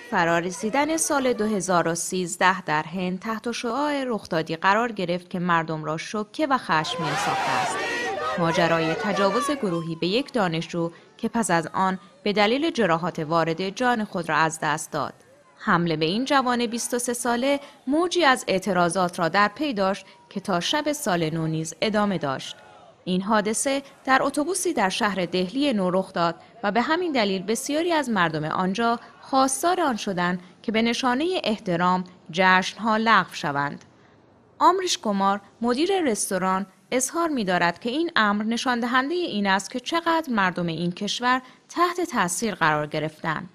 فرارسیدن سال 2013 در هند تحت شعاع رخدادی قرار گرفت که مردم را شوکه و خشمگین ساخته است. ماجرای تجاوز گروهی به یک دانشجو که پس از آن به دلیل جراحات وارده جان خود را از دست داد. حمله به این جوان 23 ساله موجی از اعتراضات را در پی داشت که تا شب سال نو نیز ادامه داشت. این حادثه در اتوبوسی در شهر دهلی نو رخ داد و به همین دلیل بسیاری از مردم آنجا خواستار آن شدند که به نشانه احترام جشن‌ها لغو شوند. آمریش کمار، مدیر رستوران، اظهار می‌دارد که این امر نشان دهنده این است که چقدر مردم این کشور تحت تاثیر قرار گرفتند.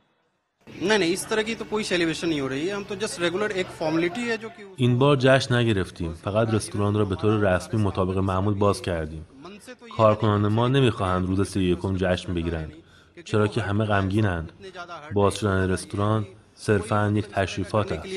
این بار جشن نگرفتیم، فقط رستوران را به طور رسمی مطابق معمول باز کردیم. کارکنان ما نمیخواهند روز 31 جشن بگیرند، چرا که همه غمگینند. باز شدن رستوران صرفاً یک تشریفات است.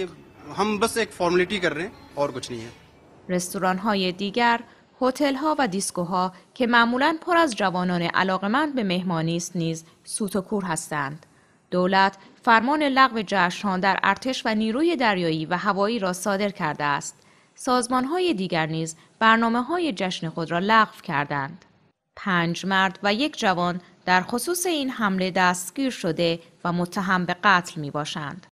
رستوران‌های دیگر، هتل‌ها و دیسکوها که معمولاً پر از جوانان علاقه‌مند به مهمانی است نیز سوت و کور هستند. دولت فرمان لغو جشن‌ها در ارتش و نیروی دریایی و هوایی را صادر کرده است. سازمان‌های دیگر نیز برنامه‌های جشن خود را لغو کردند. 5 مرد و 1 جوان در خصوص این حمله دستگیر شده و متهم به قتل می‌باشند.